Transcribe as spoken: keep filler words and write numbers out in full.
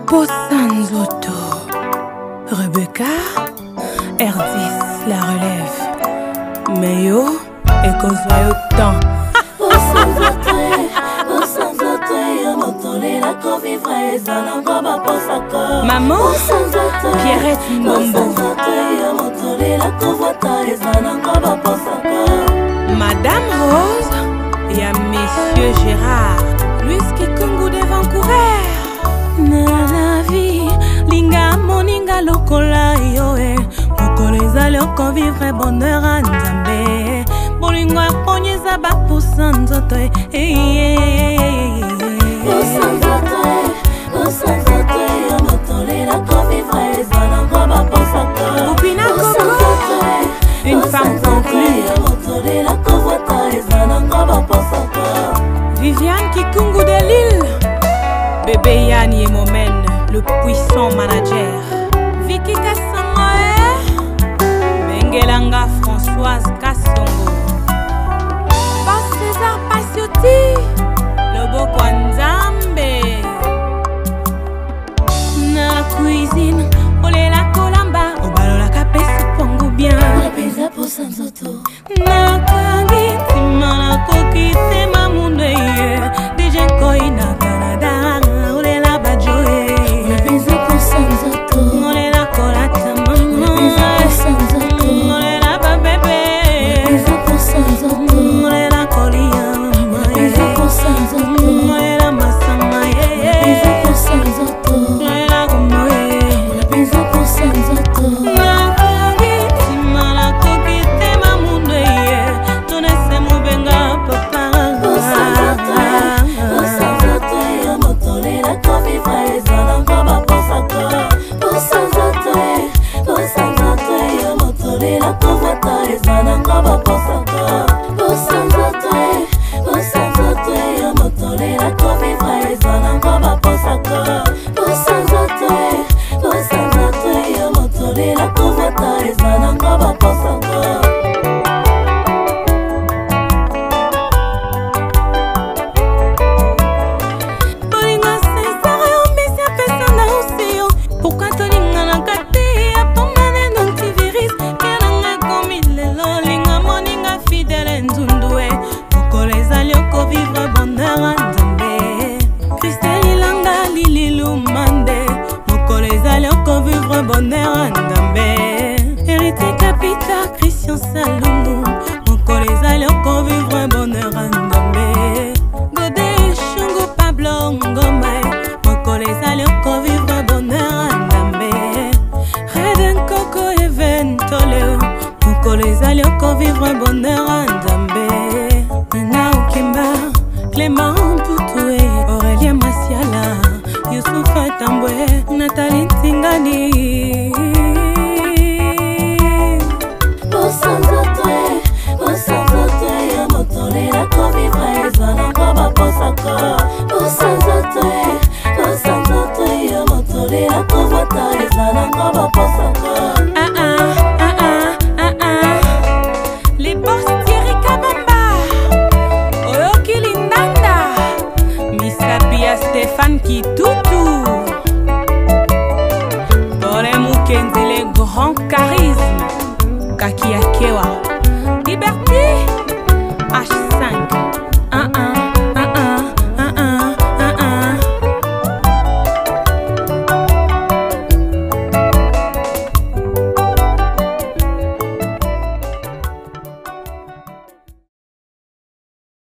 Posanzoto, Rebecca, R dix, la relève. Meyo, et qu'on soit autant. Maman, Pierrette Mbombo. Madame Rose, et à Monsieur Gérard, Louis Kikungu de Vancouver. Na la vie, linga moninga lokola yoe, mokoleza loko vivre bonheur à Nzambe. Bolingo akonyeza ba posanzoto eh eh. Posanzoto, posanzoto, motolela ko vivre zanango ba posaka. Bupina Coco, une femme conclue. Motolela ko vota zanango ba posaka. Viviane Kikungu de Lille. Bébé Yann Yemomen, le puissant manager. Vicky Kassangoe, Bengelanga Françoise Kassongo. Boss César Passiotti, le beau Kwanzambe. Na cuisine, olé la colamba, au balo la capesse pongo bien. La pesa Posanzoto. Na kangi, timana koki, tema munde, dejen koina Canada. Bonheur à Ndambe, héritier capita Christian Salomon, mon collègue allait encore vivre un bonheur à Ndambe. Godé Chungo Pablo Ngombe, mon collègue allait encore vivre un bonheur à Ndambe. Reden Coco Even Toleo, mon collègue allait encore vivre un bonheur à